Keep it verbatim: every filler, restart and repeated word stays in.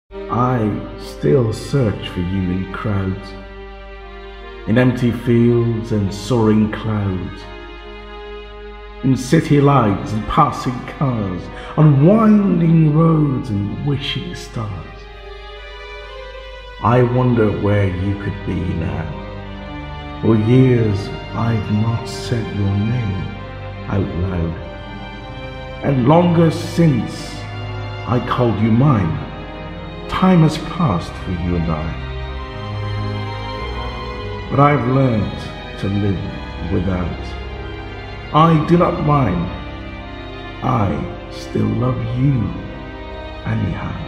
I still search for you in crowds, in empty fields and soaring clouds, in city lights and passing cars, on winding roads and wishing stars. I wonder where you could be now. For years I've not said your name out loud, and longer since I called you mine. Time has passed for you and I, but I've learned to live without. I do not mind. I still love you anyhow.